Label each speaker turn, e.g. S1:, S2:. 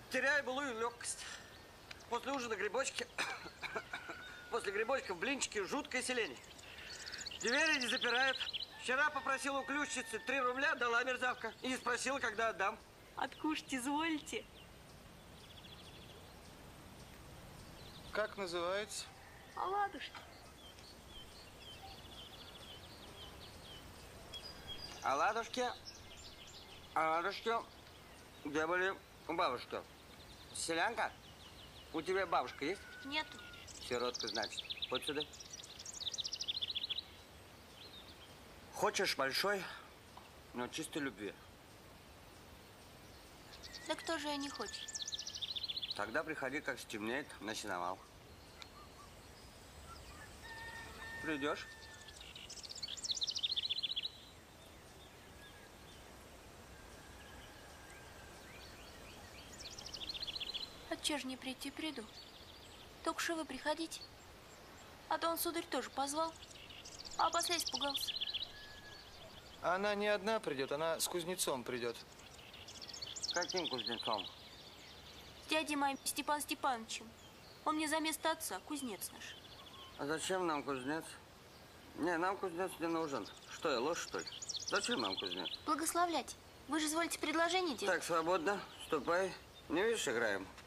S1: теряю былую легкость. После ужина грибочки, после грибочков блинчики, жуткое селение. Двери не запирают. Вчера попросила у ключницы 3 рубля, дала мерзавка. И не спросила, когда отдам.
S2: Откушать изволите?
S3: Как называется?
S2: Оладушки.
S1: Оладушки, где были у бабушки? Селянка? У тебя бабушка есть?
S2: Нету.
S1: Сиротка, значит. Вот сюда. Хочешь большой, но чистой любви.
S2: Да кто же я не хочет?
S1: Тогда приходи, как стемнеет, на сеновал. Придешь?
S2: Отчего ж не прийти, приду. Только что вы приходите. А то он, сударь, тоже позвал. А после испугался.
S3: Она не одна придет, она с кузнецом придет.
S1: Каким кузнецом?
S2: С дядей моим Степан Степановичем. Он мне за место отца, кузнец наш.
S1: А зачем нам кузнец? Не, нам кузнец не нужен. Что я, ложь, что ли? Зачем нам кузнец?
S2: Благословлять. Вы же изволите предложение делать.
S1: Так, свободно. Ступай. Не видишь, играем.